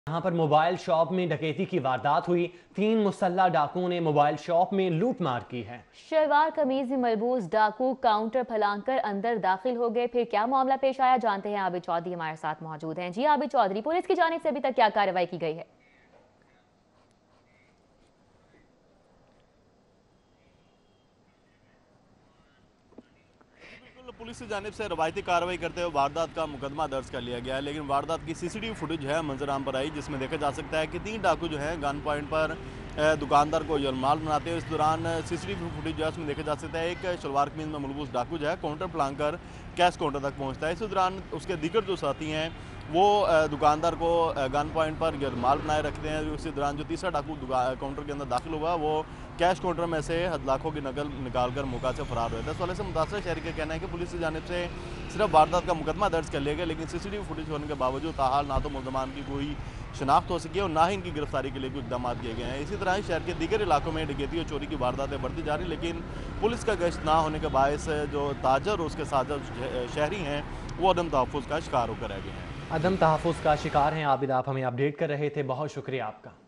यहाँ पर mobile shop में डकैती की वारदात हुई। 3 मुसल्ला डाकुओं ने मोबाइल शॉप में लूट मार की है। शलवार कमीज में मलबूस डाकू काउंटर फैलाकर अंदर दाखिल हो गए। फिर क्या मामला पेश आया, जानते हैं। आबिद चौधरी हमारे साथ मौजूद हैं। जी आबिद चौधरी, पुलिस की जानिब से अभी तक क्या कार्रवाई की गई है? पुलिस की जानिब से रवायती कार्रवाई करते हुए वारदात का मुकदमा दर्ज कर लिया गया है, लेकिन वारदात की सीसीटीवी फुटेज है मंजराम पर आई, जिसमें देखा जा सकता है कि 3 डाकू जो हैं गन पॉइंट पर दुकानदार को यरमाल बनाते हैं। इस दौरान सीसीटीवी फुटेज जो है उसमें देखा जा सकता है एक शलवार कमीज में मलबूस डाकू जो है काउंटर फलांग कर कैश काउंटर तक पहुंचता है। इस दौरान उसके दीगर जो साथी हैं वो दुकानदार को गन पॉइंट पर यरमाल बनाए रखते हैं। उसी दौरान जो तीसरा डाकू काउंटर के अंदर दाखिल हुआ वो कैश काउंटर में से लाखों की नकल निकाल कर मौका से फरार हुआ था। इस वाले से मुतासर शहरी का कहना है कि पुलिस की जानिब से सिर्फ वारदात का मुकदमा दर्ज कर लिया गया, लेकिन सीसीटीवी फुटेज होने के बावजूद ताहाल ना तो मुल्ज़मान की कोई शनाख्त हो सकी और ना ही इनकी गिरफ्तारी के लिए कोई इकदाम किए गए हैं। इसी तरह ही शहर के दीगर इलाकों में डकैती और चोरी की वारदातें बढ़ती जा रही, लेकिन पुलिस का गश्त ना होने के बायस जो ताजर और उसके साथ शहरी हैं वो अदम तहफ़्फ़ुज़ का शिकार होकर रह गए हैं। अदम तहफ़्फ़ुज़ का शिकार हैं। आबिद, आप हमें अपडेट कर रहे थे, बहुत शुक्रिया आपका।